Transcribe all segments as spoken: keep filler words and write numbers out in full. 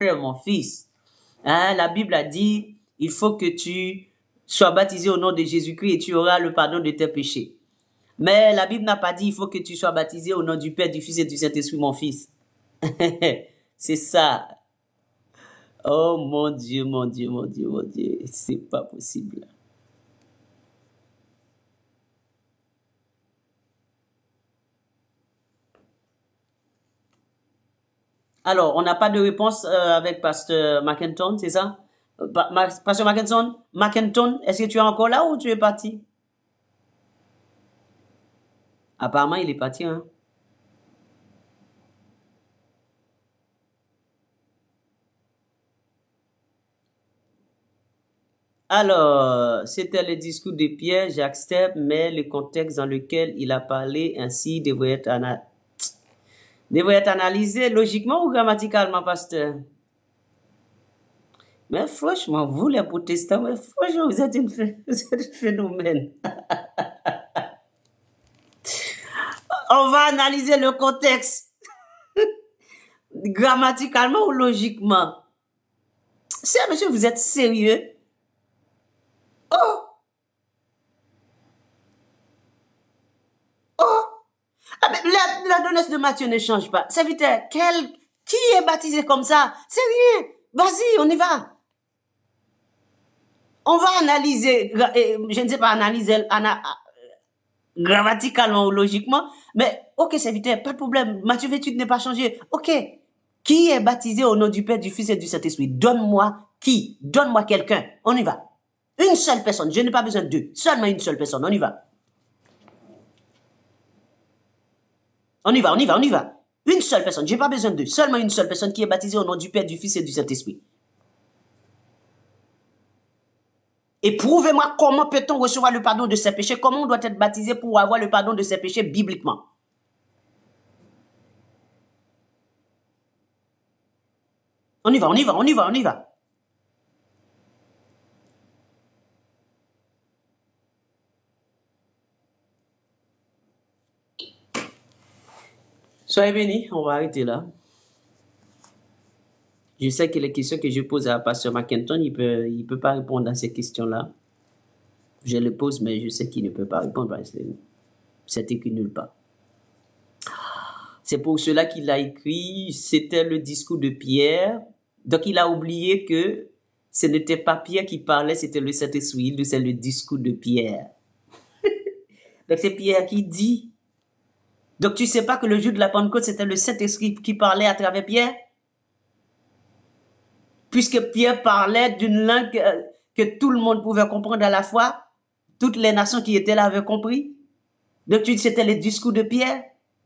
mon fils. Hein, la Bible a dit, il faut que tu sois baptisé au nom de Jésus-Christ et tu auras le pardon de tes péchés. Mais la Bible n'a pas dit, il faut que tu sois baptisé au nom du Père, du Fils et du Saint-Esprit, mon fils. C'est ça. Oh mon Dieu, mon Dieu, mon Dieu, mon Dieu. C'est pas possible. Alors, on n'a pas de réponse euh, avec Pasteur Mackenton, c'est ça? Euh, Pa- Ma- Pasteur Mackenton, Mackenton, est-ce que tu es encore là ou tu es parti? Apparemment, il est parti, hein? Alors, c'était le discours de Pierre, j'accepte, mais le contexte dans lequel il a parlé ainsi devrait être, ana- devrait être analysé logiquement ou grammaticalement, pasteur? Mais franchement, vous les protestants, mais franchement, vous êtes, une phé- vous êtes un phénomène. On va analyser le contexte grammaticalement ou logiquement. C'est, monsieur, vous êtes sérieux? Oh, oh. Ah, mais la, la donneuse de Matthieu ne change pas. Serviteur, quel, qui est baptisé comme ça? C'est rien. Vas-y, on y va. On va analyser, gra- eh, je ne sais pas analyser ana- grammaticalement ou logiquement, mais ok, serviteur, pas de problème. Matthieu vingt-huit n'est pas changé. Ok. Qui est baptisé au nom du Père, du Fils et du Saint-Esprit? Donne-moi qui? Donne-moi quelqu'un. On y va. Une seule personne. Je n'ai pas besoin de deux. Seulement une seule personne. On y va. On y va, on y va, on y va. Une seule personne. Je n'ai pas besoin de deux. Seulement une seule personne qui est baptisée au nom du Père, du Fils et du Saint-Esprit. Et prouvez-moi comment peut-on recevoir le pardon de ses péchés, comment on doit être baptisé pour avoir le pardon de ses péchés bibliquement. On y va, on y va, on y va, on y va. Soyez bénis, on va arrêter là. Je sais que les questions que je pose à Pasteur Mackenton, il peut, il peut pas répondre à ces questions-là. Je les pose, mais je sais qu'il ne peut pas répondre parce que c'est écrit nulle part. C'est pour cela qu'il a écrit, c'était le discours de Pierre. Donc il a oublié que ce n'était pas Pierre qui parlait, c'était le Saint-Esprit, c'est le discours de Pierre. Donc c'est Pierre qui dit. Donc tu sais pas que le jour de la Pentecôte, c'était le Saint-Esprit qui parlait à travers Pierre? Puisque Pierre parlait d'une langue euh, que tout le monde pouvait comprendre à la fois, toutes les nations qui étaient là avaient compris. Donc tu dis c'était le discours de Pierre?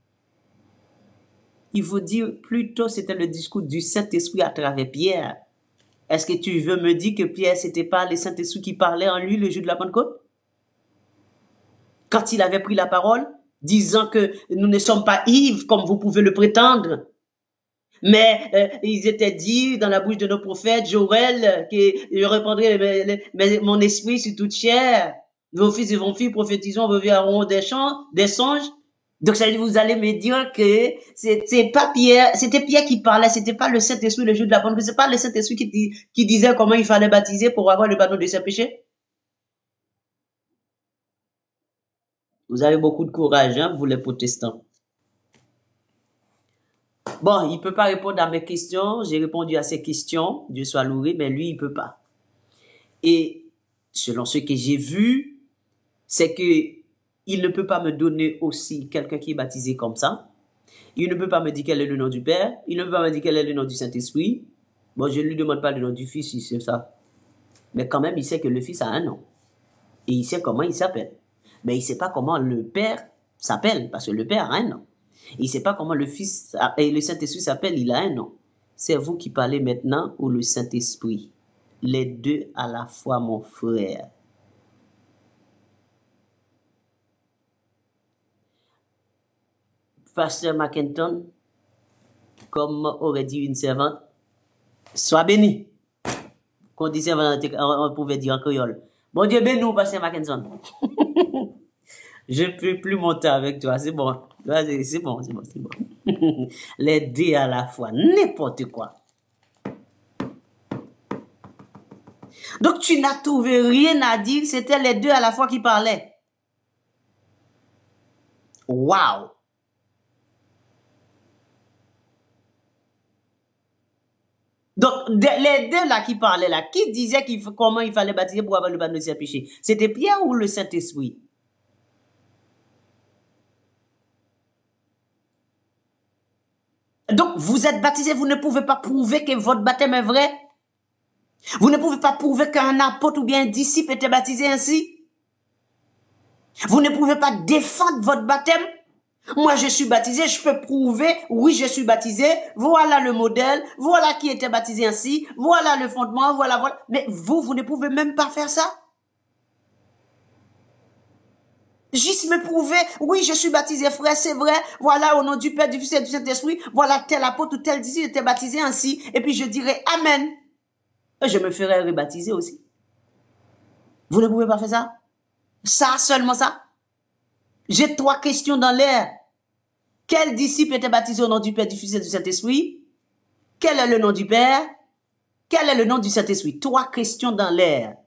Il faut dire plutôt c'était le discours du Saint-Esprit à travers Pierre. Est-ce que tu veux me dire que Pierre, c'était pas le Saint-Esprit qui parlait en lui le jour de la Pentecôte? Quand il avait pris la parole, disant que nous ne sommes pas ivres comme vous pouvez le prétendre, mais euh, ils étaient dit dans la bouche de nos prophètes, Joël, que je répandrai mais, mais, mon esprit sur toute chair. Vos fils et vos filles prophétiseront, vos vieux auront des chants, des songes. Donc ça veut dire, vous allez me dire que c'est pas Pierre, c'était Pierre qui parlait, c'était pas le Saint-Esprit le jour de la Pentecôte, c'est pas le Saint-Esprit qui, qui disait comment il fallait baptiser pour avoir le pardon de ses péchés. Vous avez beaucoup de courage, hein, vous les protestants. Bon, il peut pas répondre à mes questions, j'ai répondu à ses questions, Dieu soit loué, mais lui, il peut pas. Et selon ce que j'ai vu, c'est que il ne peut pas me donner aussi quelqu'un qui est baptisé comme ça. Il ne peut pas me dire quel est le nom du Père. Il ne peut pas me dire quel est le nom du Saint-Esprit. Bon, je ne lui demande pas le nom du Fils, si c'est ça. Mais quand même, il sait que le Fils a un nom. Et il sait comment il s'appelle. Mais il ne sait pas comment le Père s'appelle, parce que le Père a un nom. Il ne sait pas comment le Fils et le Saint-Esprit s'appellent, il a un nom. C'est vous qui parlez maintenant ou le Saint-Esprit. Les deux à la fois, mon frère. Pasteur Mackenton, comme aurait dit une servante, sois béni. Qu'on disait, on pouvait dire en créole. Bon Dieu béni nous, Pasteur Mackenton. Je ne peux plus monter avec toi, c'est bon. C'est bon, c'est bon, c'est bon. Les deux à la fois, n'importe quoi. Donc tu n'as trouvé rien à dire, c'était les deux à la fois qui parlaient. Waouh! Donc, les deux là qui parlaient là, qui disaient qu'il comment il fallait baptiser pour avoir le pardon de ses péchés? C'était Pierre ou le Saint-Esprit? Donc, vous êtes baptisé, vous ne pouvez pas prouver que votre baptême est vrai. Vous ne pouvez pas prouver qu'un apôtre ou bien un disciple était baptisé ainsi. Vous ne pouvez pas défendre votre baptême. Moi, je suis baptisé, je peux prouver, oui, je suis baptisé, voilà le modèle, voilà qui était baptisé ainsi, voilà le fondement, voilà, voilà. Mais vous, vous ne pouvez même pas faire ça. Juste me prouver, oui, je suis baptisé, frère, c'est vrai, voilà, au nom du Père, du Fils et du Saint-Esprit, voilà tel apôtre ou tel disciple était baptisé ainsi, et puis je dirais Amen. Et je me ferai rebaptiser aussi. Vous ne pouvez pas faire ça? Ça, seulement ça? J'ai trois questions dans l'air. Quel disciple était baptisé au nom du Père, du Fils et du Saint-Esprit? Quel est le nom du Père? Quel est le nom du Saint-Esprit? Trois questions dans l'air.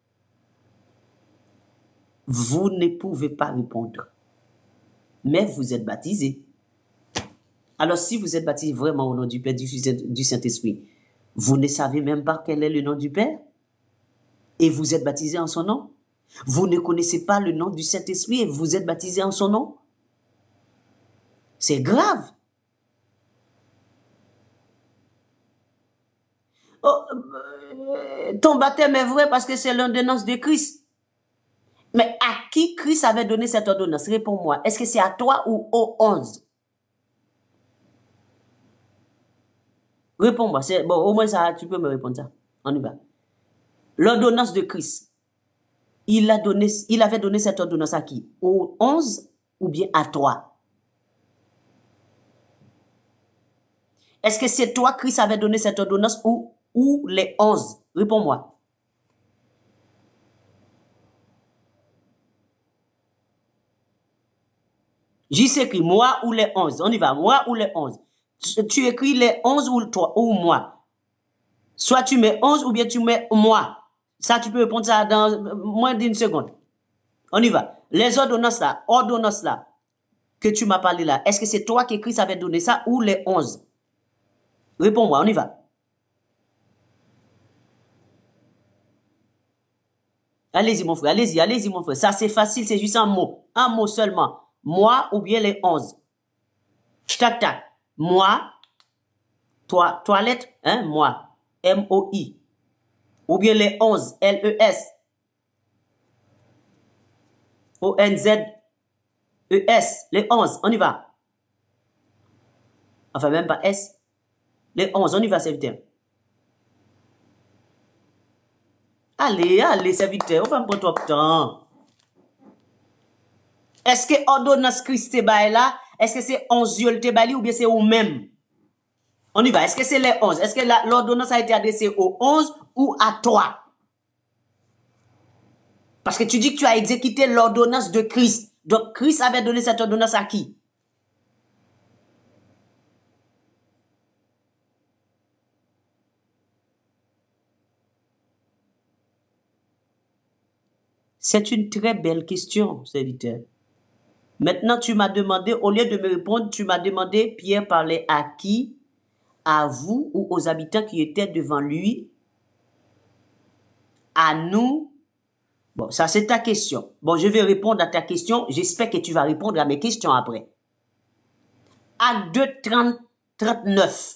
Vous ne pouvez pas répondre. Mais vous êtes baptisé. Alors si vous êtes baptisé vraiment au nom du Père, du Fils et du Saint-Esprit, vous ne savez même pas quel est le nom du Père? Et vous êtes baptisé en son nom? Vous ne connaissez pas le nom du Saint-Esprit et vous êtes baptisé en son nom? C'est grave. Oh, euh, ton baptême est vrai parce que c'est l'ordonnance de Christ. Mais à qui Christ avait donné cette ordonnance? Réponds-moi. Est-ce que c'est à toi ou aux onze? Réponds-moi. Bon, au moins ça, tu peux me répondre ça. On y va. L'ordonnance de Christ. Il, a donné, il avait donné cette ordonnance à qui? Aux onze ou bien à toi? Est-ce que c'est toi, Christ avait donné cette ordonnance ou, ou les onze? Réponds-moi. J'y écrit moi ou les onze. On y va, moi ou les onze. Tu, tu écris les onze ou toi ou moi. Soit tu mets onze ou bien tu mets moi. Ça, tu peux répondre ça dans moins d'une seconde. On y va. Les ordonnances là, ordonnances là, que tu m'as parlé là, est-ce que c'est toi qui Christ avait donné ça ou les onze? Réponds-moi, on y va. Allez-y mon frère, allez-y, allez-y mon frère. Ça c'est facile, c'est juste un mot. Un mot seulement. Moi ou bien les onze. Tac, tac. Moi, toi, toilette, hein, moi. M O I. Ou bien les onze, L E S. O N Z E S. Les onze, on y va. Enfin, même pas S. Les onze, on y va, serviteur. Allez, allez, serviteur, on va me prendre trop de temps. Est-ce que ordonnance Christ te bail là? Est-ce que c'est onze yeux te bail ou bien c'est au même? On y va. Est-ce que c'est les onze? Est-ce que l'ordonnance a été adressée aux onze ou à toi? Parce que tu dis que tu as exécuté l'ordonnance de Christ. Donc, Christ avait donné cette ordonnance à qui? C'est une très belle question, serviteur. Maintenant, tu m'as demandé, au lieu de me répondre, tu m'as demandé, Pierre parlait à qui? À vous ou aux habitants qui étaient devant lui? À nous? Bon, ça c'est ta question. Bon, je vais répondre à ta question. J'espère que tu vas répondre à mes questions après. Acte deux, trente, trente-neuf.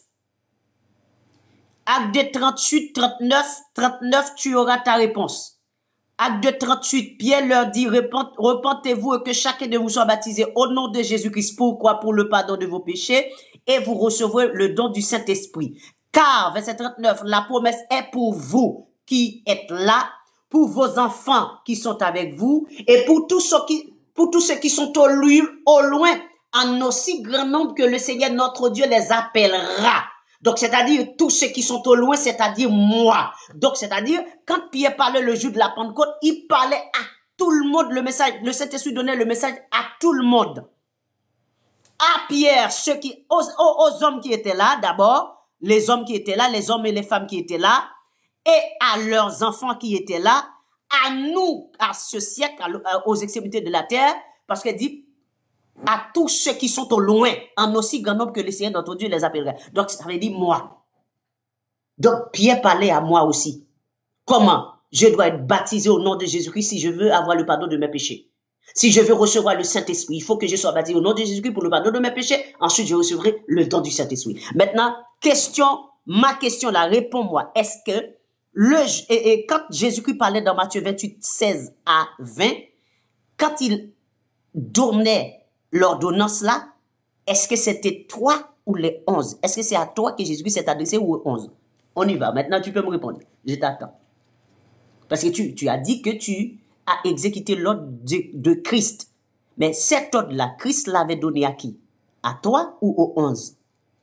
Acte deux, trente-huit, trente-neuf, trente-neuf, tu auras ta réponse. Acte deux, trente-huit, Pierre leur dit, repentez-vous et que chacun de vous soit baptisé au nom de Jésus-Christ. Pourquoi? Pour le pardon de vos péchés et vous recevrez le don du Saint-Esprit. Car, verset trente-neuf, la promesse est pour vous qui êtes là, pour vos enfants qui sont avec vous et pour tous ceux qui, pour tous ceux qui sont au, au loin, en aussi grand nombre que le Seigneur notre Dieu les appellera. Donc, c'est-à-dire tous ceux qui sont au loin, c'est-à-dire moi. Donc, c'est-à-dire, quand Pierre parlait le jour de la Pentecôte, il parlait à tout le monde le message. Le Saint-Esprit donnait le message à tout le monde. À Pierre, ceux qui, aux, aux, aux hommes qui étaient là, d'abord, les hommes qui étaient là, les hommes et les femmes qui étaient là, et à leurs enfants qui étaient là, à nous, à ce siècle, à, aux extrémités de la terre, parce qu'elle dit à tous ceux qui sont au loin, en aussi grand nombre que le Seigneur d'entre Dieu les appellerait. Donc, ça veut dire moi. Donc, Pierre parlait à moi aussi. Comment je dois être baptisé au nom de Jésus-Christ si je veux avoir le pardon de mes péchés? Si je veux recevoir le Saint-Esprit, il faut que je sois baptisé au nom de Jésus-Christ pour le pardon de mes péchés. Ensuite, je recevrai le don du Saint-Esprit. Maintenant, question, ma question là, réponds-moi. Est-ce que le, et, et quand Jésus-Christ parlait dans Matthieu vingt-huit, seize à vingt, quand il donnait l'ordonnance là, est-ce que c'était toi ou les onze? Est-ce que c'est à toi que Jésus-Christ s'est adressé ou aux onze? On y va. Maintenant, tu peux me répondre. Je t'attends. Parce que tu, tu as dit que tu as exécuté l'ordre de, de Christ. Mais cet ordre-là, Christ l'avait donné à qui? À toi ou aux onze?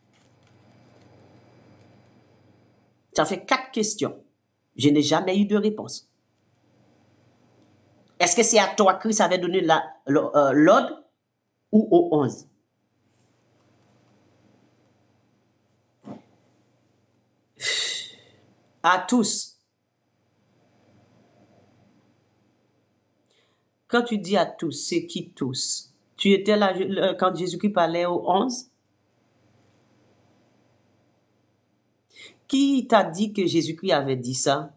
Ça fait quatre questions. Je n'ai jamais eu de réponse. Est-ce que c'est à toi que Christ avait donné l'ordre ou aux onze? À tous. Quand tu dis à tous, c'est qui tous? Tu étais là quand Jésus-Christ parlait aux onze? Qui t'a dit que Jésus-Christ avait dit ça?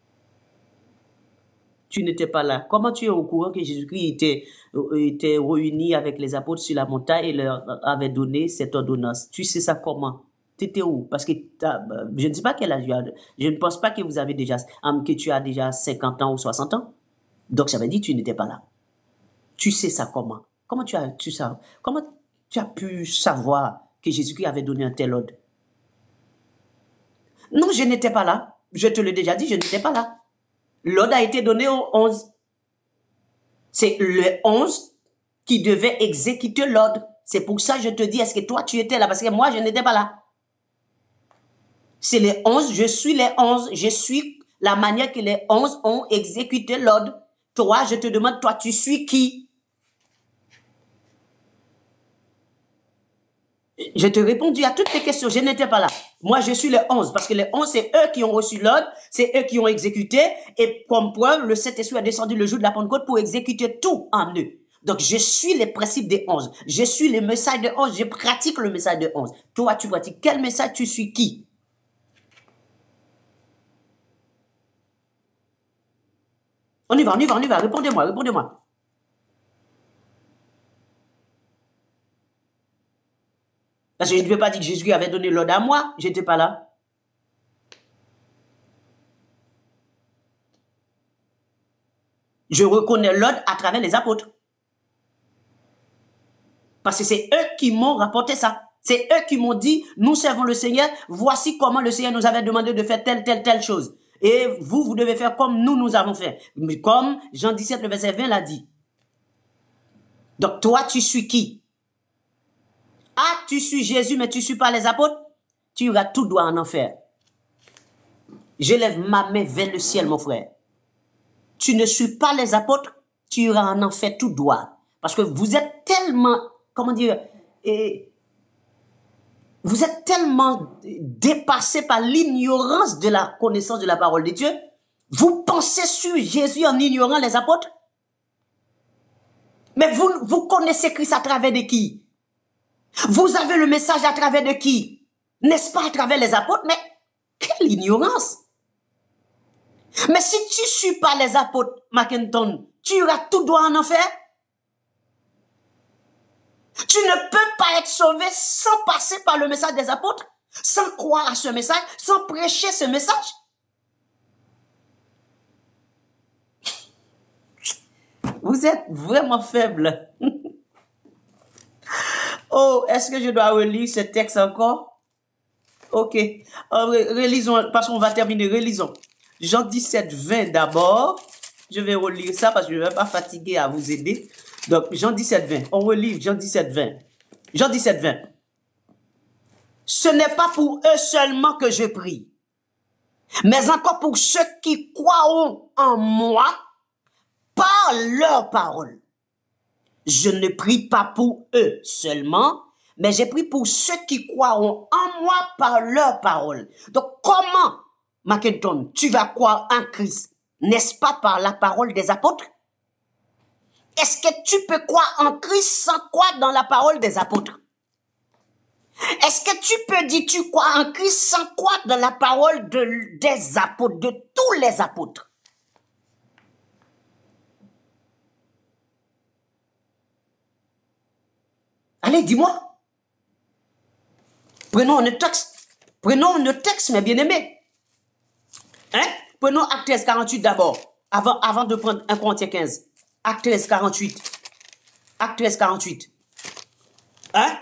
Tu n'étais pas là. Comment tu es au courant que Jésus-Christ était, était réuni avec les apôtres sur la montagne et leur avait donné cette ordonnance? Tu sais ça comment? Tu étais où? Parce que je ne sais pas quel âge tu as. Je ne pense pas que vous avez déjà, que tu as déjà cinquante ans ou soixante ans. Donc ça veut dire que tu n'étais pas là. Tu sais ça comment? Comment tu as, tu sais, comment tu as pu savoir que Jésus-Christ avait donné un tel ordre? Non, je n'étais pas là. Je te l'ai déjà dit, je n'étais pas là. L'ordre a été donné aux onze. C'est le onze qui devait exécuter l'ordre. C'est pour ça que je te dis, est-ce que toi tu étais là? Parce que moi, je n'étais pas là. C'est les onze, je suis les onze, je suis la manière que les onze ont exécuté l'ordre. Toi, je te demande, toi, tu suis qui? Je te réponds à toutes tes questions, je n'étais pas là. Moi, je suis les onze, parce que les onze, c'est eux qui ont reçu l'ordre, c'est eux qui ont exécuté, et comme preuve, le Saint-Esprit a descendu le jour de la Pentecôte pour exécuter tout en eux. Donc, je suis les principes des onze, je suis les messages des onze, je pratique le message des onze. Toi, tu pratiques quel message, tu suis qui? On y va, on y va, on y va, répondez-moi, répondez-moi. Parce que je ne vais pas dire que Jésus avait donné l'ordre à moi, je n'étais pas là. Je reconnais l'ordre à travers les apôtres. Parce que c'est eux qui m'ont rapporté ça. C'est eux qui m'ont dit, nous servons le Seigneur, voici comment le Seigneur nous avait demandé de faire telle, telle, telle chose. Et vous, vous devez faire comme nous, nous avons fait. Comme Jean dix-sept, le verset vingt l'a dit. Donc toi, tu suis qui? Ah, tu suis Jésus, mais tu ne suis pas les apôtres? Tu auras tout droit en enfer. Je lève ma main vers le ciel, mon frère. Tu ne suis pas les apôtres, tu auras en enfer tout droit. Parce que vous êtes tellement, comment dire, et vous êtes tellement dépassé par l'ignorance de la connaissance de la parole de Dieu. Vous pensez sur Jésus en ignorant les apôtres? Mais vous, vous connaissez Christ à travers de qui? Vous avez le message à travers de qui? N'est-ce pas à travers les apôtres? Mais quelle ignorance! Mais si tu ne suis pas les apôtres, Mackenton, tu auras tout droit en enfer? Tu ne peux pas être sauvé sans passer par le message des apôtres, sans croire à ce message, sans prêcher ce message. Vous êtes vraiment faible. Oh, est-ce que je dois relire ce texte encore? Ok. Euh, relisons, parce qu'on va terminer. Relisons. Jean dix-sept, vingt d'abord. Je vais relire ça parce que je ne vais pas fatiguer à vous aider. Donc, Jean dix-sept, vingt. On relit Jean dix-sept, vingt. Jean dix-sept, vingt. Ce n'est pas pour eux seulement que je prie, mais encore pour ceux qui croiront en moi par leur parole. Je ne prie pas pour eux seulement, mais j'ai pris pour ceux qui croiront en moi par leur parole. Donc, comment Mackenton, tu vas croire en Christ, n'est-ce pas par la parole des apôtres? Est-ce que tu peux croire en Christ sans croire dans la parole des apôtres? Est-ce que tu peux dire tu crois en Christ sans croire dans la parole de, des apôtres, de tous les apôtres? Allez, dis-moi. Prenons un texte. Prenons un texte, mes bien-aimés. Hein? Prenons Acte treize, quarante-huit d'abord, avant, avant de prendre un Corinthiens quinze. Acte treize, quarante-huit. Acte treize, quarante-huit. Hein?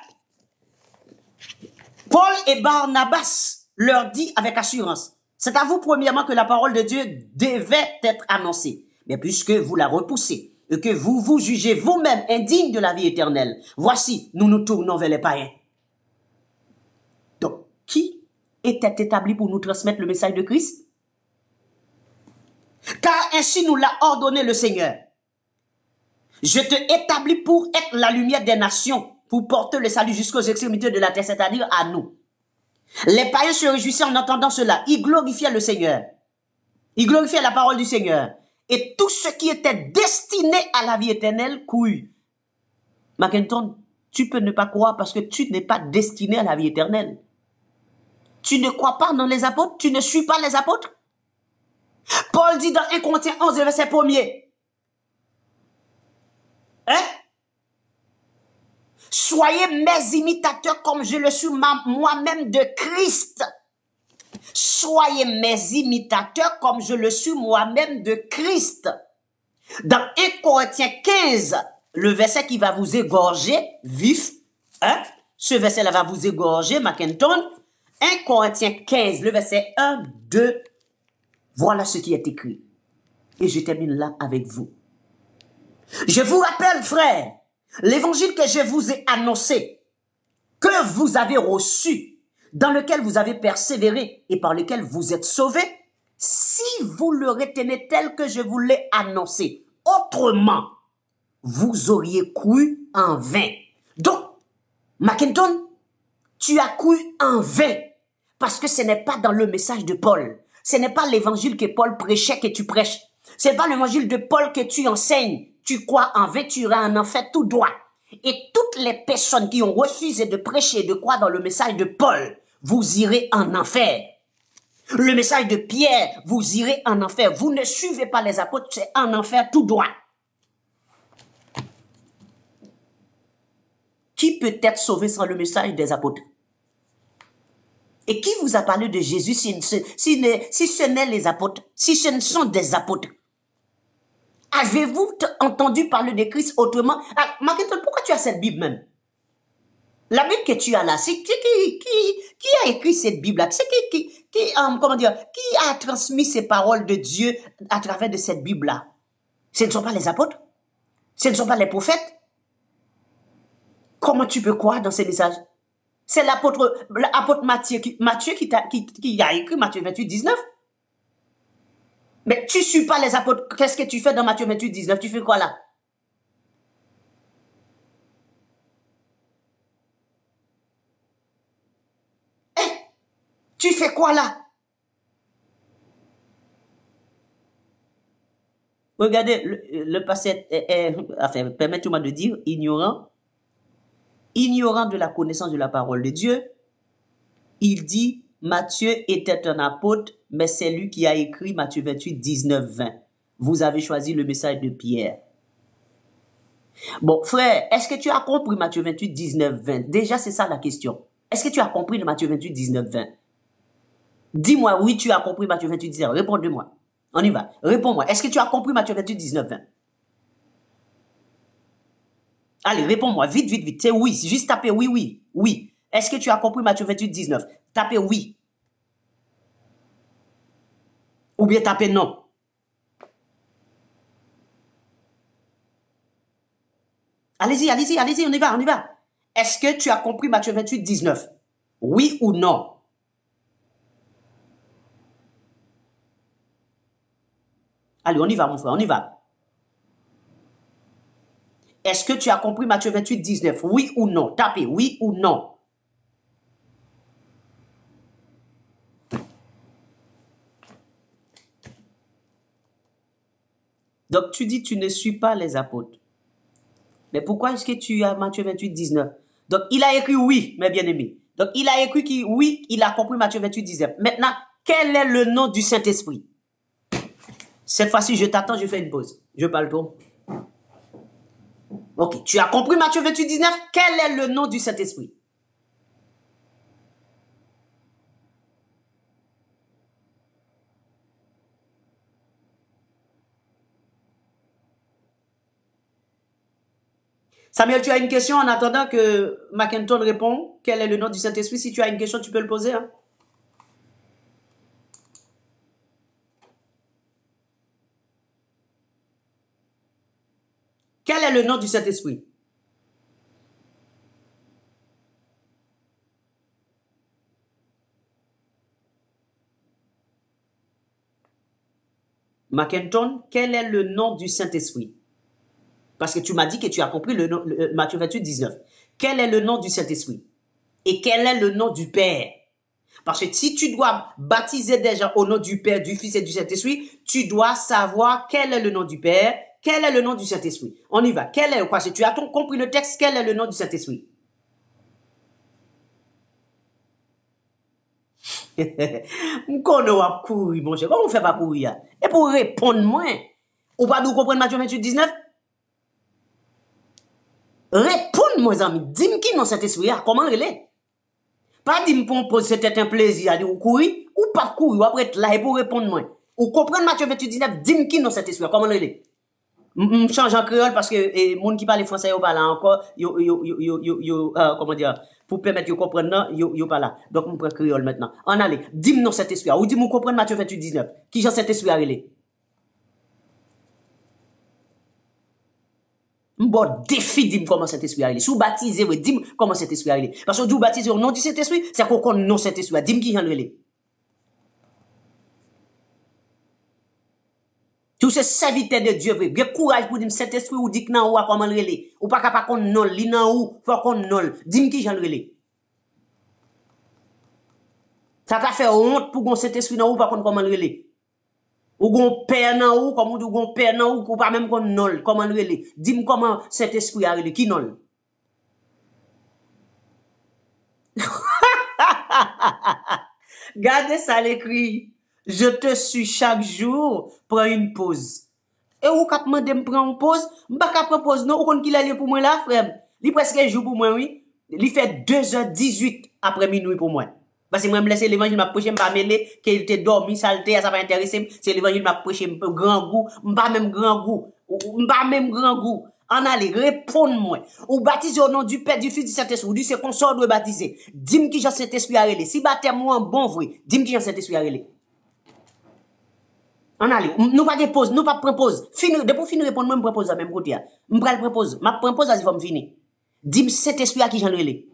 Paul et Barnabas leur dit avec assurance, c'est à vous premièrement que la parole de Dieu devait être annoncée. Mais puisque vous la repoussez et que vous vous jugez vous-même indigne de la vie éternelle, voici, nous nous tournons vers les païens. Donc, qui était établi pour nous transmettre le message de Christ? Car ainsi nous l'a ordonné le Seigneur. Je te établis pour être la lumière des nations, pour porter le salut jusqu'aux extrémités de la terre, c'est-à-dire à nous. Les païens se réjouissaient en entendant cela. Ils glorifiaient le Seigneur. Ils glorifiaient la parole du Seigneur. Et tout ce qui était destiné à la vie éternelle courut. Mackenton, tu peux ne pas croire parce que tu n'es pas destiné à la vie éternelle. Tu ne crois pas dans les apôtres? Tu ne suis pas les apôtres? Paul dit dans un Corinthiens onze, verset premier. Hein? Soyez mes imitateurs comme je le suis moi-même de Christ. Soyez mes imitateurs comme je le suis moi-même de Christ. Dans un Corinthiens quinze, le verset qui va vous égorger, vif, hein? Ce verset-là va vous égorger, Mackenton. un Corinthiens quinze, le verset un, deux, voilà ce qui est écrit. Et je termine là avec vous. Je vous rappelle, frères, l'évangile que je vous ai annoncé, que vous avez reçu, dans lequel vous avez persévéré et par lequel vous êtes sauvés, si vous le retenez tel que je vous l'ai annoncé, autrement, vous auriez cru en vain. Donc, Mackenton, tu as cru en vain parce que ce n'est pas dans le message de Paul. Ce n'est pas l'évangile que Paul prêchait que tu prêches. Ce n'est pas l'évangile de Paul que tu enseignes. Tu crois en vain, tu iras en enfer tout droit. Et toutes les personnes qui ont refusé de prêcher, de croire dans le message de Paul, vous irez en enfer. Le message de Pierre, vous irez en enfer. Vous ne suivez pas les apôtres, c'est en enfer tout droit. Qui peut être sauvé sans le message des apôtres? Et qui vous a parlé de Jésus si, si, si, si ce n'est les apôtres, si ce ne sont des apôtres? Avez-vous entendu parler de Christ autrement? Ah, Mackenton, pourquoi tu as cette Bible même? La Bible que tu as là, c'est qui, qui, qui, qui a écrit cette Bible-là? C'est qui, qui, qui um, comment dire, qui a transmis ces paroles de Dieu à travers de cette Bible-là? Ce ne sont pas les apôtres? Ce ne sont pas les prophètes? Comment tu peux croire dans ces messages? C'est l'apôtre, l'apôtre Matthieu, qui, Matthieu qui, a, qui, qui a écrit Matthieu vingt-huit, dix-neuf. Mais tu ne suis pas les apôtres. Qu'est-ce que tu fais dans Matthieu vingt-huit, dix-neuf? Tu fais quoi là? Eh, tu fais quoi là? Regardez, le, le passé est, est, enfin, permettez-moi de dire, ignorant, ignorant de la connaissance de la parole de Dieu, il dit, Matthieu était un apôtre, mais c'est lui qui a écrit Matthieu vingt-huit, dix-neuf, vingt. Vous avez choisi le message de Pierre. Bon, frère, est-ce que tu as compris Matthieu vingt-huit, dix-neuf, vingt? Déjà, c'est ça la question. Est-ce que tu as compris le Matthieu vingt-huit, dix-neuf, vingt? Dis-moi, oui, tu as compris Matthieu vingt-huit, dix-neuf. Réponds-moi. On y va. Réponds-moi. Est-ce que tu as compris Matthieu vingt-huit, dix-neuf, vingt? Allez, réponds-moi. Vite, vite, vite. C'est oui. Juste taper oui, oui. Oui. Est-ce que tu as compris Matthieu vingt-huit, dix-neuf? Tapez oui. Ou bien tapez non. Allez-y, allez-y, allez-y, on y va, on y va. Est-ce que tu as compris Matthieu vingt-huit, dix-neuf? Oui ou non? Allez, on y va, mon frère, on y va. Est-ce que tu as compris Matthieu vingt-huit, dix-neuf? Oui ou non? Tapez oui ou non. Donc, tu dis, tu ne suis pas les apôtres. Mais pourquoi est-ce que tu as Matthieu vingt-huit, dix-neuf? Donc, il a écrit oui, mes bien-aimés. Donc, il a écrit que oui, il a compris Matthieu vingt-huit, dix-neuf. Maintenant, quel est le nom du Saint-Esprit? Cette fois-ci, je t'attends, je fais une pause. Je parle trop. Ok, tu as compris Matthieu vingt-huit, dix-neuf? Quel est le nom du Saint-Esprit? Samuel, tu as une question en attendant que Mackinton répond. Quel est le nom du Saint-Esprit? Si tu as une question, tu peux le poser. Hein? Quel est le nom du Saint-Esprit? Mackinton, quel est le nom du Saint-Esprit? Parce que tu m'as dit que tu as compris le nom, le, Matthieu vingt-huit, dix-neuf. Quel est le nom du Saint-Esprit? Et quel est le nom du Père? Parce que si tu dois baptiser des gens au nom du Père, du Fils et du Saint-Esprit, tu dois savoir quel est le nom du Père, quel est le nom du Saint-Esprit. On y va. Quel est, parce que tu as compris le texte, quel est le nom du Saint-Esprit? M'konne wap courir, mon cher. Comment on fait pas courir? Et pour répondre moi, ou pas nous comprendre Matthieu vingt-huit, dix-neuf? Répondre, mes amis. Dis-moi qui non cet esprit, comment il est? Pas dis-moi pour poser c'était un plaisir à dire ou courir, ou pas courir, ou après être là et pour répondre moi. Ou comprendre Matthieu vingt-huit, dix-neuf, dis-moi qui non cet esprit, comment il est? Je change en créole parce que les gens qui parlent français, ils parlent encore, yo, yo, yo, yo, yo, yo, euh, comment dire, pour permettre de comprendre, yo, yo, pas là. Donc, on prend créole maintenant. En allez, dis-moi non cet esprit, ou dis-moi comprendre Matthieu vingt-huit, dix-neuf. Qui j'en cet esprit à relais? Bon, défi, dis-moi comment cet esprit a relais. Sous baptisé, oui, dis-moi comment cet esprit a relais. Parce que vous baptisez au nom de cet esprit, c'est qu'on connaît non cet esprit. Dis-moi qui j'en relais. Tous ces serviteurs de Dieu, vous avez courage pour dire cet esprit ou dit que nan ou a comment relais. Ou pas capable qu'on non, li nan ou, faut qu'on non. Dis-moi qui j'en relais. Ça t'a fait honte pour qu'on cet esprit nan ou pas qu'on comment relais. Ou gon père nan ou, comme ou gon père nan ou, ou pas même qu'on non, comment relais. Dis-moi comment cet esprit a relais, qui non. Gardez ça l'écrit. Je te suis chaque jour, prends une pause. Et ou kap mande me prendre une pause, m'pa ka prendre pause non, ou kon ki la li pour moi là, frère. Li presque un jour pour moi, oui. Li fait deux heures dix-huit après minuit pour moi. Parce que moi me laisser l'évangile m'a prêcher, m'pa mêler, qu'il était dormi, saleté, ça va intéresser, c'est l'évangile m'a prêcher, m'pa grand goût, m'pa même grand goût, m'pa même grand goût. En allez, réponds-moi. Ou baptisé au nom du Père, du Fils, du Saint-Esprit, ou du c'est qu'on sort de baptiser. Dis-moi qui j'en Saint-Esprit a relé. Si baptême moi en bon vrai, dis-moi qui j'en Saint-Esprit a relé. En allez, nous pas de pause, nous pas prendre pause. Fini, depuis finir répondre, moi, me propose à même côté. Je prends le pause. Ma prendre pause, il faut me finir. Dis-moi cet esprit à qui j'en relé.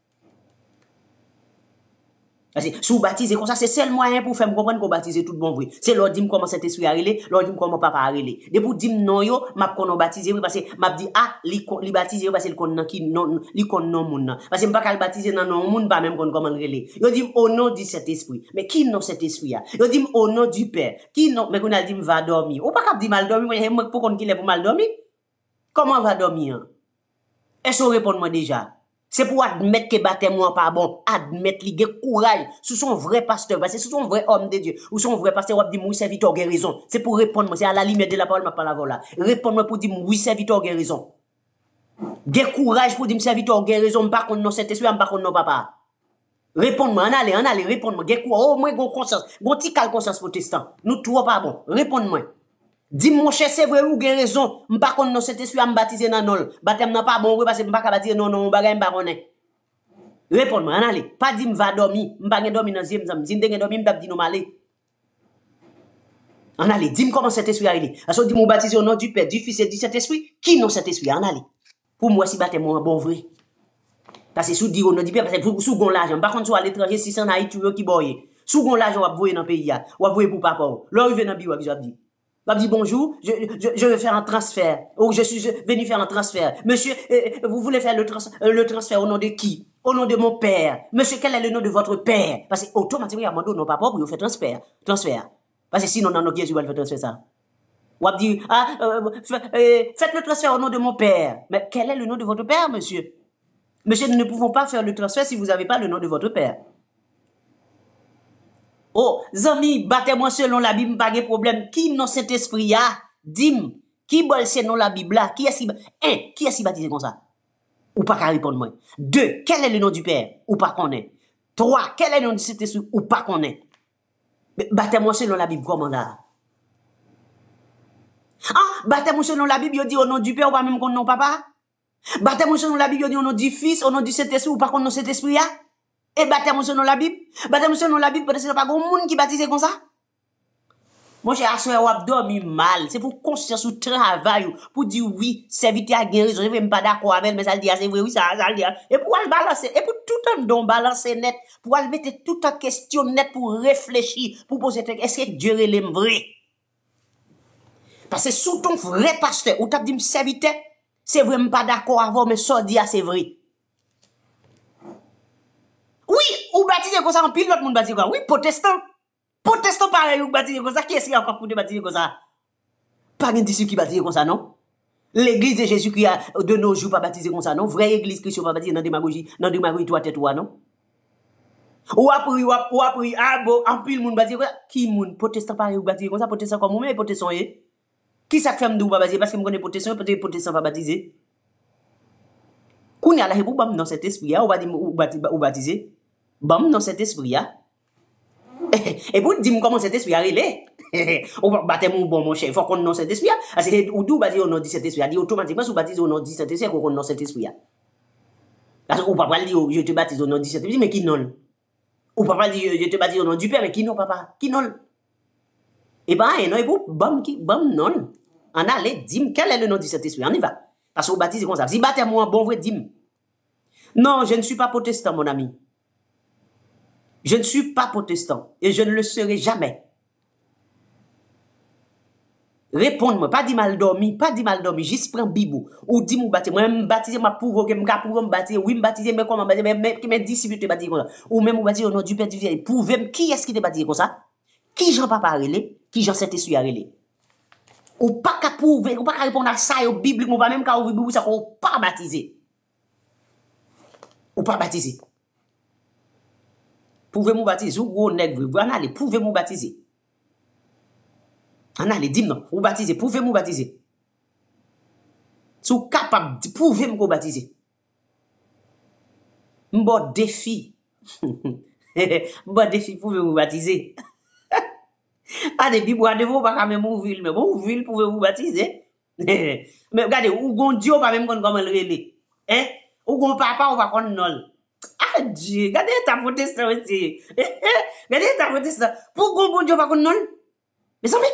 Parce que si vous baptisez comme ça, c'est seul moyen pour faire me comprendre qu'on baptise tout bon vrai. C'est l'ordre dit comment cet esprit a relé, l'ordre dit comment papa a relé. De pour dire non yo, m'a qu'on baptisé parce que m'a dit ah, li li baptisé parce que kon qui non li kon non moun. Parce que m'pas ka baptiser dans non moun pas même kon comment relé. Yo dit au nom du cet esprit. Mais qui non cet esprit a? Yo dit au nom du Père. Qui non mais qu'on a dit va dormir. Ou pas cap dit mal dormir, moi pour qu'on qu'il est pour mal dormir. Comment va dormir? Est-ce qu'on répond moi déjà? C'est pour admettre que baptême moi pas bon, admettre li gen courage, sous son vrai pasteur, parce que sous son vrai homme de Dieu, ou son vrai pasteur, ou dit oui serviteur guérison. C'est pour répondre, c'est à la limite de la parole, ma parole là. Répondre pour dire oui serviteur guérison. Gen courage pour dire serviteur guérison, pas qu'on non cet esprit, pas qu'on non papa. Répondre-moi, en allez, en allez, répondre-moi. Gen courage, au moins gon conscience, gon ti cal conscience protestant. Nous trois pas bon. Répondre-moi. Dis mon cher, c'est vrai ou gen raison, m'pa konn non cet esprit à me baptiser nan non. Baptême nan pas bon oui parce que m'pa ka baptiser non non, bagay m'pa connaît. Réponds-moi, en allez, pas dit m'va dormir, m'pa gen dormir dans zième zam, zim gen dormir m'pa dit non malé. En allez, dis-moi comment cet esprit arrive. Parce que dit mon baptiser au nom du Père, du Fils et du Saint-Esprit, qui non cet esprit en allez. Pour moi si baptême moi bon vrai. Parce que sous dit au nom du Père parce que sous gon l'argent, par contre soit à l'étranger si c'est en Haïti qui boye. Sous gon l'argent va voyer dans pays ya, ou va voyer pour papa. Là il vient dans bureau qui dit je dis bonjour, je, je, je vais faire un transfert. Ou je suis venu faire un transfert. Monsieur, euh, vous voulez faire le, trans, euh, le transfert au nom de qui? Au nom de mon père. Monsieur, quel est le nom de votre père? Parce que automatiquement, il y a un nom papa pour vous faire transfert. Transfert. Parce que sinon, dans nos Jésus va faire transfert ça. Ou a dit, ah, euh, faites le transfert au nom de mon père. Mais quel est le nom de votre père, monsieur? Monsieur, nous ne pouvons pas faire le transfert si vous n'avez pas le nom de votre père. Oh, zami, battez-moi selon la Bible, pas de problème. Qui non cet esprit là? Dim, qui bol selon la Bible là? Qui est-ce un, qui est-ce baptisé comme ça? Ou pas qu'à répondre moi. Deux, quel est le nom du père? Ou pas qu'on est. Trois, quel est le nom de cet esprit? Ou pas qu'on est. Battez-moi selon la Bible, comment là? Ah, battez-moi selon la Bible, il dit au nom du père, ou pas même qu'on non papa? Battez-moi selon la Bible, il dit au nom du fils, au nom du Saint-Esprit, ou pas qu'on non cet esprit là? Et baptême selon la Bible. Baptême selon la Bible, parce que ce n'est pas grand monde qui baptise comme ça. Moi, j'ai assuré à dormir mal. C'est pour conscience ou travail, pour dire oui, serviteur a guéri, je ne suis pas d'accord avec, mais ça le dit, c'est vrai, oui, ça, ça le dit. Et pour le balancer, et pour tout un don balancer net, pour le mettre tout en question net, pour réfléchir, pour poser, est-ce que Dieu est vrai? Parce que sous ton vrai pasteur, ou t'as dit serviteur, c'est vraiment pas d'accord avec, mais ça dit, c'est vrai. Oui, ou baptisé comme ça, en pile l'autre monde baptisé comme ça. Oui, protestant. Protestant pareil, ou baptisé comme ça. Qui est-ce qui a encore pour te baptiser comme ça? Pas de tissu qui baptisé comme ça, non? L'église de Jésus qui a de nos jours pas baptisé comme ça, non? Vraie église Christ pas baptisé dans démagogie, dans démagogie toi tête toi, non? Ou après, ou après, ou après, ah bon, en pile monde baptisé comme ça. Qui monde? Protestant pareil, ou baptisé comme ça, protestant comme moi, mais protestant, eh? Qui ça fait m'dou pas baptisé? Parce que me connais protestant, peut-être protestant pas baptisé. Kounya la pour bam dans cet esprit, ou ou baptisé. Bam dans cet esprit là. Et pour dire comment cet esprit a relé. On va battre mon bon mon chef, faut qu'on non cet esprit là. Parce que ou d'où baptiser au nom de cet esprit là, dit automatiquement si vous baptisez au nom de cet esprit, qu'on non cet esprit là. Parce qu'on pas dire je te baptise au nom de cet esprit, mais qui non. Ou papa dit je te baptise au nom du père, mais qui non papa? Qui non. Et ben et non et pour bam qui bam non. On allait dire quel est le nom de cet esprit, on y va. Parce qu'on baptise comme ça. Si battez-moi bon vrai dim. Non, je ne suis pas protestant mon ami. Je ne suis pas protestant et je ne le serai jamais. Répondez-moi, pas dit mal dormi, pas dit mal dormi, juste prends bibou ou dis moi baptiser, moi me baptiser ma pour que me pour me baptiser, oui me baptiser mais comment baptiser mais mes disciples te baptiser comme ça ou même me baptiser au nom du Père du Fils. Prouvez qui est-ce qui te baptiser comme ça? Qui Jean papa relé, qui Jean Saint-Esprit a relé. Ou pas qu'à prouver, ou pas qu'à répondre à ça au Bible, ou pas même qu'à ouvrir Bible ça ou pas baptiser. Ou pas baptiser. Pouvez-vous baptiser? Ou gros nègre, vous en allez, pouvez-vous baptiser? En allez, dis-moi, vous baptiser, pouvez-vous baptiser? Si vous capable, pouvez-vous baptiser? M'bon défi. M'bon défi, pouvez-vous baptiser? Pas de Bible, vous pas même ouvrir, mais bon, ouvrir, pouvez-vous baptiser? Mais regardez, ou gon Dieu, pas même comment le relais. Hein? Ou gon papa, ou pas qu'on nol. Ah Dieu, regardez ta protestant aussi. Regardez ta protestant. Pourquoi bon Dieu pas qu'on non? Mais ça mais.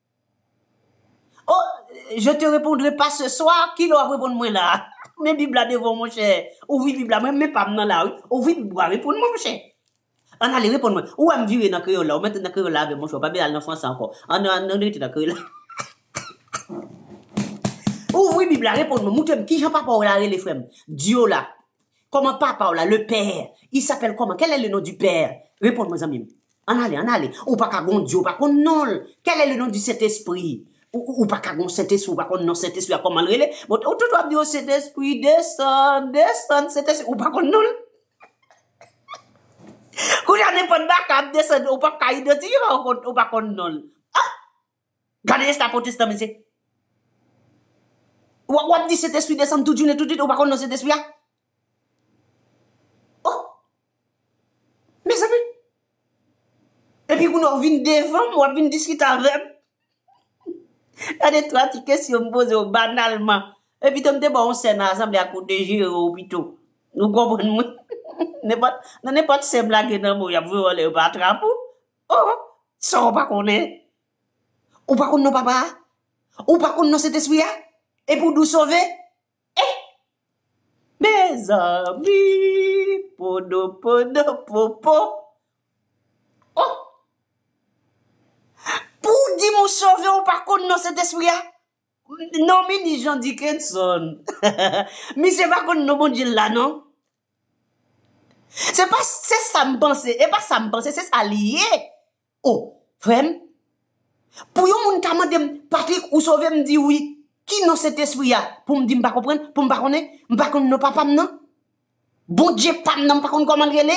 Oh, je te répondrai pas ce soir. Qui doit répondre moi là? Mais Bible là devant mon cher. Ouvri Bible là, même pas dans là. Ouvri Bible là, répondre moi mon cher. On allait répondre moi. Ou am virer dans créole là, ou mettre dans créole là avec mon cher, pas bien dans français encore. On on on était dans créole là. Ouvri Bible là, répondre moi. Moutem qui Jean papa là les frères. Dieu là. Comment papa là, le père, il s'appelle comment? Quel est le nom du père? Répondez-moi, mes amis. En allez, en allez. Ou pas qu'à bon Dieu, pas qu'on non. Quel est le nom du Saint-Esprit? Ou, ou pas qu'à bon Saint-Esprit, ou pas qu'on non Saint-Esprit, comment le relais? Bon, ou tu dois dire Saint-Esprit, descend, descend, Saint-Esprit, ou pas qu'on non. Ou y'en a pas de bac, descend, ou pas qu'à identifier, ou pas qu'on non. Ah! Gardez ça protestant, monsieur. Ou, ou dit Saint-Esprit descend tout journée, tout de suite, ou pas qu'on non Saint-Esprit, ah? Mes amis. Et puis, vous nous venez devant, vous venez discuter avec. Il y a des trois petites questions me posées banalement. Et puis, tu me dis, bon, on s'est ensemble à côté de gérer au hôpital. Nous comprenons. Dans n'importe quelle blague, dans le monde, il y a pas attraper. Oh, ça, on pas connaît. Ou pas connaît papa. Ou pas connaît cet esprit. Et pour nous sauver. Eh, mes amis. Podo, podo, popo. Oh! Pour dire mon sauver ou pas contre non cet esprit là? Non, mais ni Jean Dickinson. Mais c'est pas contre non bon Dieu là, non? C'est pas, c'est ça me pense, et pas ça me pense, c'est ça lié. Oh, frère, Pour yon moun ta mande Patrick ou sauver me dit oui, qui non cet esprit a pour me dire m'pa comprendre, pour m'pa connaître, m'pa connaître non papa non. Bon Dieu pas non pas connaître comment relé.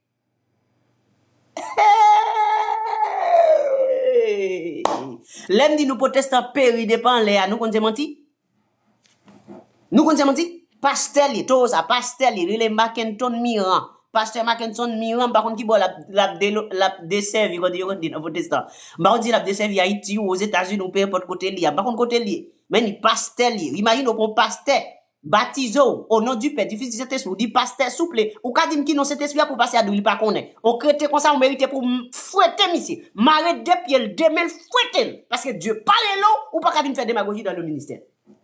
L'aime dit nous protestants péri dépend les nous qu'on menti. Nous qu'on menti. Pasteur li tout ça pasteur li relé Mackenton Miran. Pasteur Mackenton Miran par contre qui bon la la la desservi quand dit dit dans protestant. Par contre la desservi Haïti ou aux États-Unis ou peu importe côté li, par contre côté li. Mais ni pasteur li, imagine on pasteur baptisé au nom du Père, du Fils, du Saint-Esprit, ou dit pasteur souple, ou ka dit qui non cet esprit pour passer à d'où il pas connaît. On crête comme ça, on mérite pour fouetter monsieur. Marrer deux pieds, le deux mains, fouetter. Parce que Dieu parle l'eau, ou pas qu'à venir faire démagogie dans le ministère.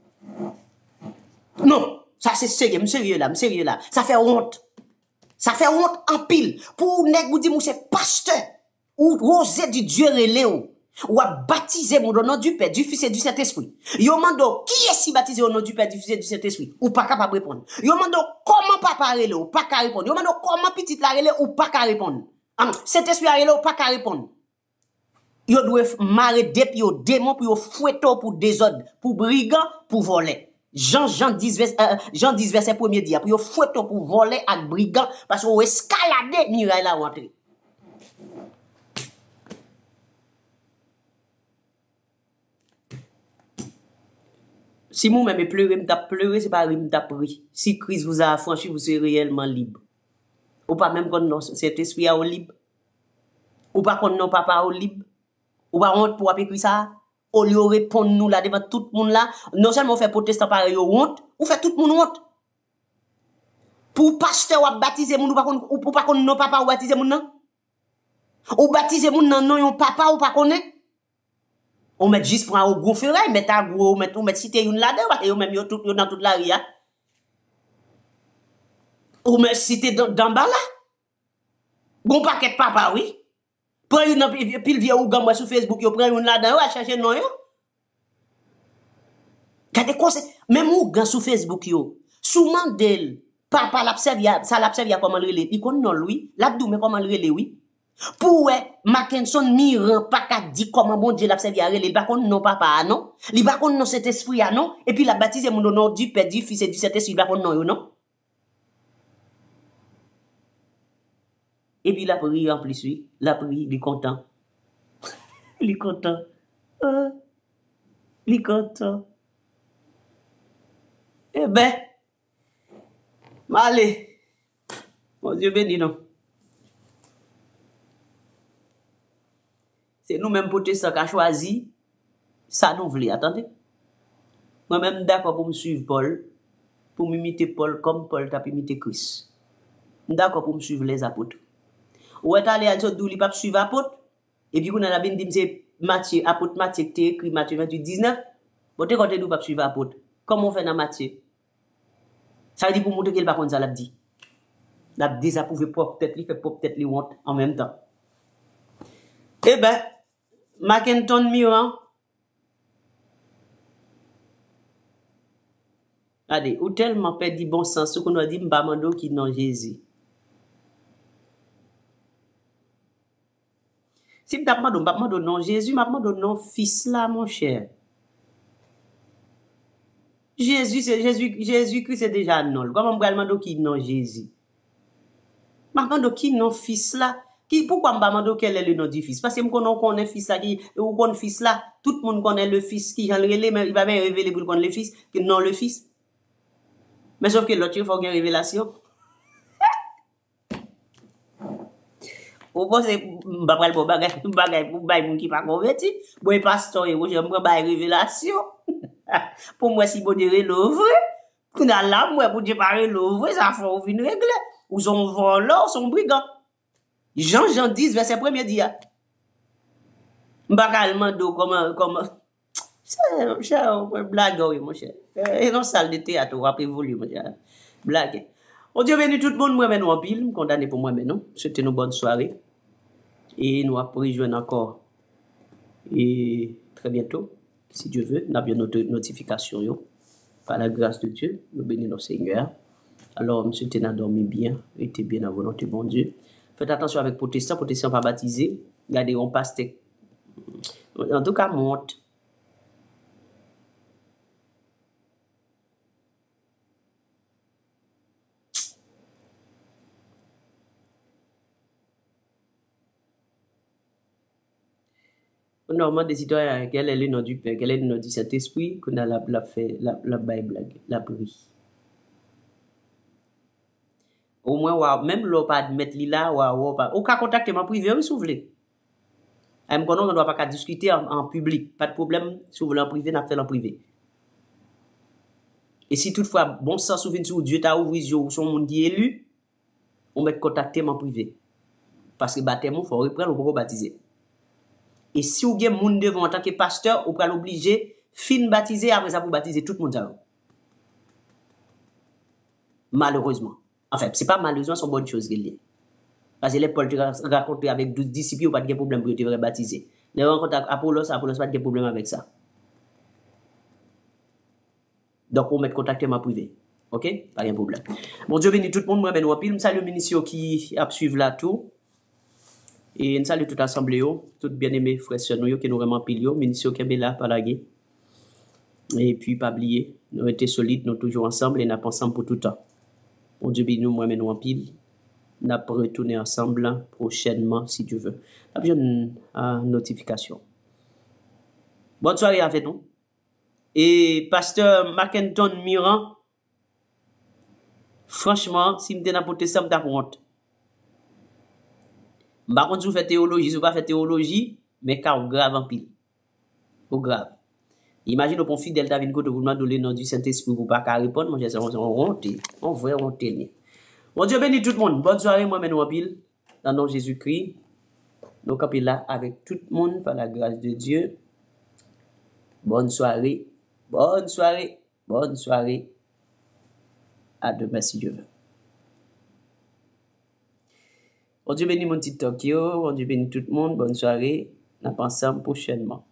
Non, ça c'est sérieux, sérieux là, sérieux là. Ça fait honte. Ça fait honte en pile. Pour nèg vous dire, c'est pasteur, ou osé du Dieu reléo. Ou a baptisé mon nom du Père, du Fils et du Saint-Esprit. Yo mando, qui est si baptisé au nom du Père, du Fils et du Saint-Esprit? Ou pas capable de répondre. Yo mando, comment papa relé ou pas capable répondre. Yo mando, comment petit la relé ou pas capable répondre. Saint-Esprit a relé ou pas capable répondre. Yo doit marrer depuis au démon pour yo fouetter pour désordre, pour brigand, pour voler. Jean Jean dix verset euh, Jean dix verset premier dit pour yo fouetter pour voler avec brigand parce qu'on escalader miraille la rentrer. Si moi-même pleurer, m't'a pleuré, c'est pas rire, m't'a pris. Si Christ vous a affranchi, vous serez réellement libre. Ou pas même qu'on non, cet esprit a au libre. Ou pas qu'on non papa au libre. Ou pas honte pour appeler ça. Au lieu de répondre nous là devant tout le monde là, non seulement fait protestant pareil honte, ou fait tout le monde honte. Pour pasteur ou baptiser moun ou pas qu'on ou pour pas qu'on non papa ou baptiser moun non. Ou baptiser moun non non yon papa ou pas connaît. On met juste pour un gros ferraille, met un gros, met on met cité une là-dedans, et on met yo tout yo dans toute la ria. On met cité dans bas là. Bon paquet papa oui. Prends une pile vieux ou gamme sur Facebook, yo prend une là-dedans, à chercher non yo. Gardez quoi c'est même ou gamme sur Facebook yo. Sous mandel, papa l'observe, ça l'observe comment le relé. Il connaît non lui, l'abdou mais comment le relé oui. Pour Mackenton Miran pas qu'à dire comment bon Dieu l'a servi à relé, pas qu'on non papa non, li pas qu'on non cet esprit à non, et puis la baptisé mon nom du Père, du Fils et du Saint-Esprit, pas qu'on non yo non. Et puis la prière en plus oui, la prière, il est content. Il est content. Euh, il est content. Eh ben, allez, mon Dieu béni non. C'est nous-mêmes protestants qui avons choisi, ça nous voulons. Attendez. Moi-même d'accord pour me suivre Paul, pour m'imiter Paul comme Paul t'a imité Christ. D'accord pour me suivre les apôtres. Ou est allé à dire d'où il pas suivre apôtres, et puis on a bien dit c'est Matthieu, apôtre Matthieu qui écrit Matthieu vingt-huit dix-neuf. Bon, t'es côté d'où pas suivre apôtres. Comment on fait dans Matthieu? Ça veut dire pour montrer qu'il pas comme ça l'a dit. L'a désapprouvé propre tête, il fait propre tête, il honte en même temps. Eh ben, Mackenton Miran. Allez, ou tellement perdu bon sens, ce qu'on a dit, m'bamando qui non Jésus. Si m'bamando, m'bamando non Jésus, m'bamando non fils là, mon cher. Jésus, c'est Jésus, Jésus Christ c'est déjà non. Comment m'bamando qui non Jésus? M'bamando qui non fils là? Qui, pourquoi m'bamando quel est le nom du fils? Parce que m'konon connaît fils là, qui, ou connaît fils là, tout le monde connaît le fils qui, j'en relé, mais il va bien révéler pour connaître le fils, que non le fils. Mais sauf que l'autre, il faut une révélation. Ou pas, c'est, m'bapral pour bagay, bagay, pour bagay, moun qui pas converti, bon, pasteur, et moi, j'aime pas bagay révélation. Pour moi, si bon Dieu l'ouvre, qu'on a là, moi, pour Dieu parler l'ouvre, ça faut venir régler. Ou son voleur, son brigand. Jean Jean dix, verset premier dit, m'bapral do comment, comment, c'est, cher, blague, oui, mon cher. Et non, salle de théâtre, on va évoluer, mon cher. Blague. On Dieu béni tout le monde, moi, mais nous en pile, condamné pour moi, mais non. C'était une bonne soirée. Et nous allons rejoindre encore. Et très bientôt, si Dieu veut, nous avons notre notification, yo. Par la grâce de Dieu, nous bénissons notre Seigneur. Alors, monsieur, tu as dormi bien, et tu es bien à volonté, bon Dieu. Faites attention avec protestants, protestants pas baptisés. Regardez, on passe, En tout cas, monte. Normalement, des citoyens, quel est le nom du Père, quel est le nom du Saint-Esprit, qu'on a la, la fait, la, la Bible, la pris. Au moins, wow, même l'on pas admettre là, ou pas. Ou qu'à contacter ma privé, oui, si vous voulez. On ne doit pas discuter en, en public. Pas de problème, si vous voulez en privé, n'a fait en privé. Et si toutefois, bon sens, souvenir sur Dieu t'a ouvert les yeux, ou son monde qui est élu, on va contacter en privé. Parce que baptême, il faut reprendre pour baptiser. Et si vous avez un monde devant en tant que pasteur, vous pouvez l'obliger, fin baptiser, après ça, pour baptiser tout le monde. Malheureusement. Enfin, ce n'est pas malheureusement, c'est une bonne chose qu'il y a. Parce que les Paul racontent avec douze disciples, il n'y a pas de problème pour te baptiser. Les rencontres avec Apollos, Apollos pas de problème avec ça. Donc, on met contact ma privé. OK? Pas de problème. Bon Dieu bénit tout le monde. Moi, ben, je salue le ministre qui a suivi là tout. Et je salue toute l'assemblée, tout bien-aimés frères et sœurs, qui nous vraiment pile, ministre qui est là, par la guerre. Et puis, pas oublier, nous étions solides, nous toujours ensemble et nous sommes ensemble pour tout le temps. Bon Dieu bénit nous, moi, nous en pile. Nous allons retourner ensemble prochainement, si tu veux. Nous avons une uh, notification. Bonne soirée avec nous. Et pasteur Mackenton Miran, franchement, si je n'apporte ça, je t'ai honte. Par contre, si vous faites théologie, si vous ne faites pas théologie, mais car grave en pile. Ou grave. Imagine au fidèle David Côte, vous demandez le nom du Saint-Esprit pour pas répondre, moi j'ai dit, on honte, on va honte. Bon Dieu bénit tout le monde. Bonne soirée, moi, mais nous en pile, dans le nom de Jésus-Christ. Nous sommes là avec tout le monde par la grâce de Dieu. Bonne soirée, bonne soirée, bonne soirée. À demain si Dieu veut. Bon Dieu bénit mon petit Tokyo, bon Dieu bénit tout le monde, bonne soirée. Nous pensons prochainement.